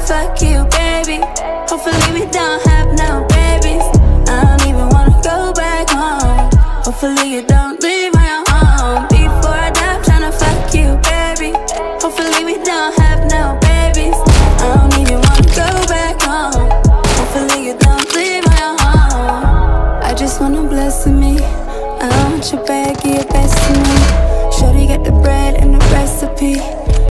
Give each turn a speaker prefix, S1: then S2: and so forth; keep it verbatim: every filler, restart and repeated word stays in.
S1: fuck you, baby. Hopefully we don't have no babies. I don't even wanna go back home. Hopefully you don't leave my home. Before I die, I'm tryna fuck you, baby. Hopefully we don't have no babies. I don't even wanna go back home. Hopefully you don't leave my home. I just wanna bless me. I want your bag, give your best to me. Shorty got the bread and the recipe.